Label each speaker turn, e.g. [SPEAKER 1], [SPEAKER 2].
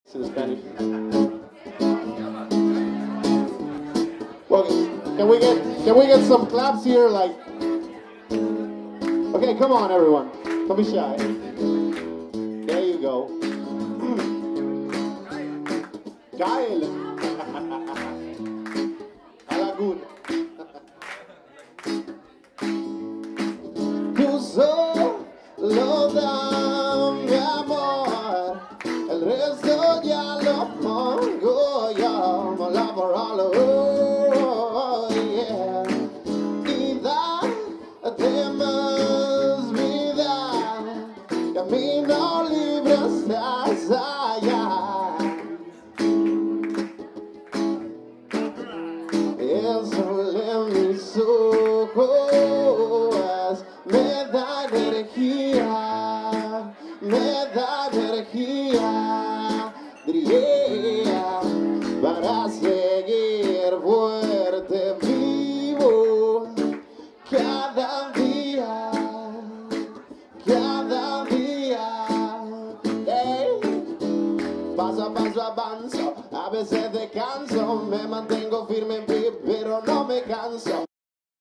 [SPEAKER 1] in Spanish. Well, can we get some claps here? Like, okay, come on, everyone. Don't be shy. There you go. Kyle. A la good. Tú solo dame amor, el resto ya lo pongo yo. My love for all of yeah. Y date más vida, camino libre estás allá. El sol en mis ojos me da energía, diría, para seguir fuerte vivo cada día, paso a paso avanzo, a veces descanso, me mantengo firme en pie, pero no me canso.